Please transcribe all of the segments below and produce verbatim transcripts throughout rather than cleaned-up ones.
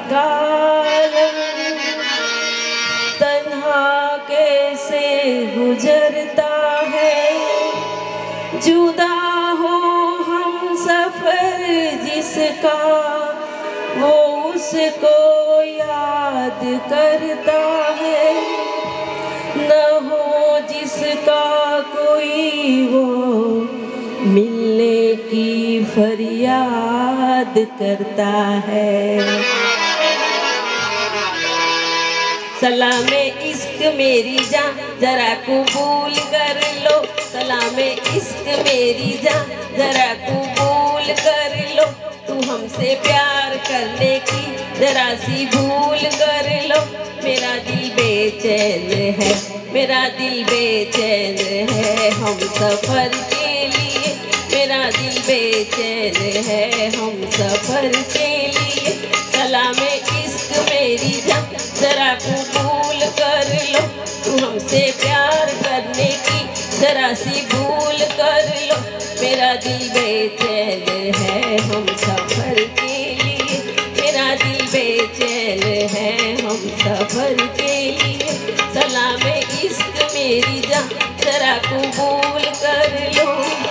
कारण तन्हा कैसे गुजरता है। जुदा हो हम सफर जिसका वो उसको याद करता है। न हो जिसका कोई वो मिलने की फरियाद करता है। सलामे इश्क मेरी जान जरा कबूल कर लो। सलामे इश्क मेरी जान जरा कबूल कर लो। तू हमसे प्यार करने की जरा सी भूल कर लो। मेरा दिल बेचैन है, मेरा दिल बेचैन है हम सफर के लिए। मेरा दिल बेचैन है हम सफर के लिए। सलामे इश्क मेरी जान जरा कबूल कर लो। तू हमसे प्यार करने की जरा सी भूल कर लो। मेरा दिल बेचैन है हम सफर के लिए। मेरा दिल बेचैन है हम सफर के लिए। सलामे इश्क मेरी जान जरा कबूल कर लो।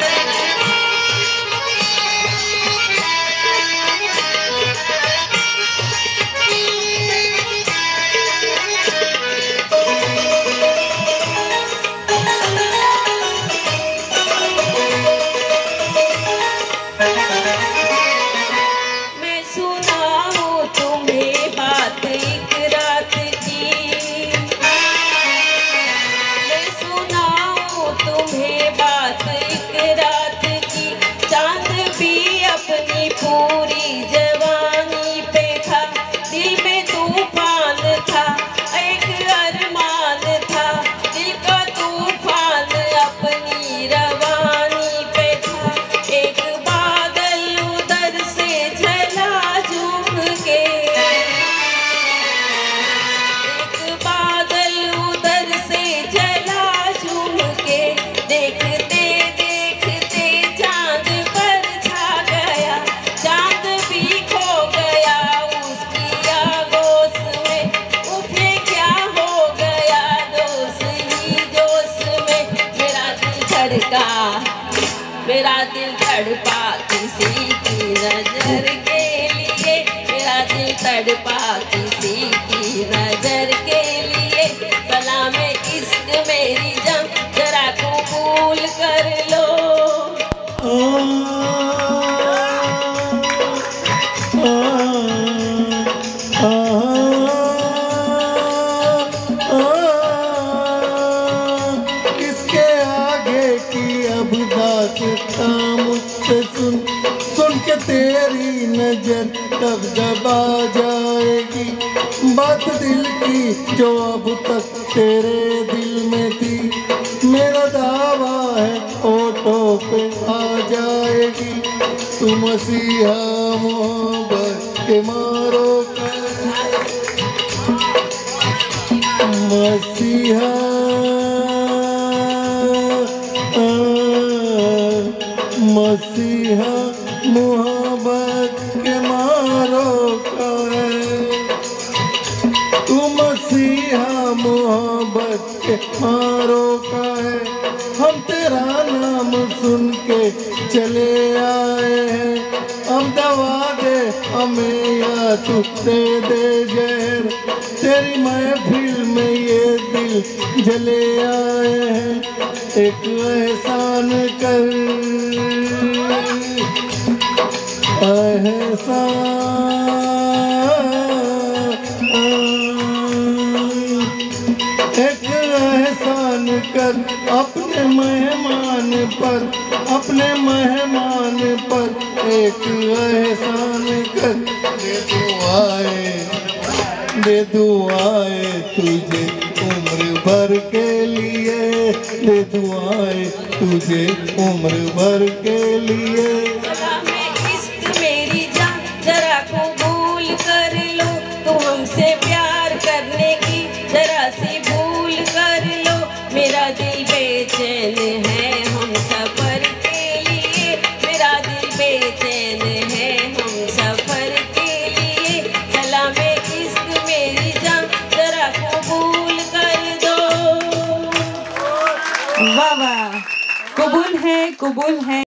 पूरी जवानी पे था दिल में तूफान था, एक अरमान था दिल का तूफान अपनी रवानी पे था। एक बादल उधर से झला झूम के, एक बादल उधर से झला झूम के। देखते देखते चांद पर छा गया, चांद भी खो गया उसकी आगोश में। उसे क्या हो गया दोस्त ही जोश में। मेरा दिल धड़का, मेरा दिल तड़पा किसी की नजर के लिए। मेरा दिल तड़पा किसी की नजर के लिए। सलामे इश्क मेरी जान जरा कबूल कर लो। इसके आगे की अब दास्तां मुझसे सुन, सुन के तेरी नजर तब दबा जाएगी। बात दिल की जो अब तक तेरे दिल में थी, मेरा दावा है होठों पे आ जाएगी। तू मसीहा मोहब्बत के मारो मसीहा, मसीहा मोहब्बत के मारो का है। तू मसीहा मोहब्बत के मारो का है। हम तेरा नाम सुन के चले आए हैं। अब दवा दे हमें या तू दे दे जहर। तेरी महफिल में ये दिल जले आए हैं। एक एहसान कर, एहसान, एक एहसान कर अपने मेहमान पर, अपने मेहमान पर एक एहसान कर। दे दुआएं, दे दुआएं तुझे उम्र भर के लिए। दे दुआएं तुझे उम्र भर के लिए। सलामे इश्क मेरी जान जरा कबूल कर लो। तू हमसे प्यार करने की जरा सी भूल कर लो। मेरा दिल बेचैन है हम सफर के लिए। मेरा दिल बेचैन है हम सफर के लिए। सलामे कबूल है, कबूल है।